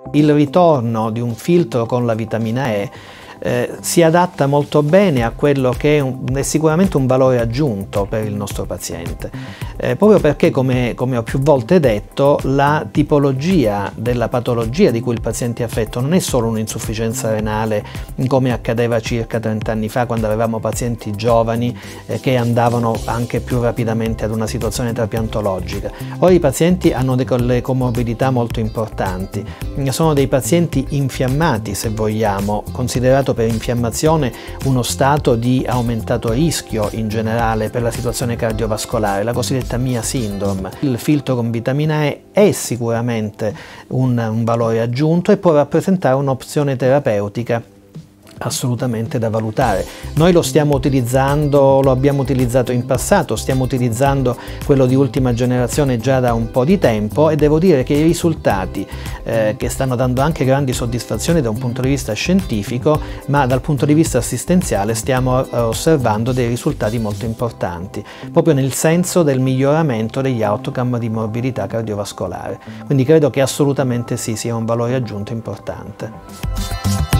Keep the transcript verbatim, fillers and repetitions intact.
Il ritorno di un filtro con la vitamina E Eh, si adatta molto bene a quello che è, un, è sicuramente un valore aggiunto per il nostro paziente, eh, proprio perché, come, come ho più volte detto, la tipologia della patologia di cui il paziente è affetto non è solo un'insufficienza renale, come accadeva circa trenta anni fa, quando avevamo pazienti giovani eh, che andavano anche più rapidamente ad una situazione trapiantologica. Ora i pazienti hanno delle comorbidità molto importanti, sono dei pazienti infiammati, se vogliamo, considerato per infiammazione uno stato di aumentato rischio in generale per la situazione cardiovascolare, la cosiddetta M I A syndrome. Il filtro con vitamina E è sicuramente un, un valore aggiunto e può rappresentare un'opzione terapeutica assolutamente da valutare. Noi lo stiamo utilizzando, lo abbiamo utilizzato in passato, stiamo utilizzando quello di ultima generazione già da un po' di tempo e devo dire che i risultati eh, che stanno dando anche grandi soddisfazioni da un punto di vista scientifico, ma dal punto di vista assistenziale stiamo eh, osservando dei risultati molto importanti, proprio nel senso del miglioramento degli outcome di morbidità cardiovascolare. Quindi credo che assolutamente sì, sia un valore aggiunto importante.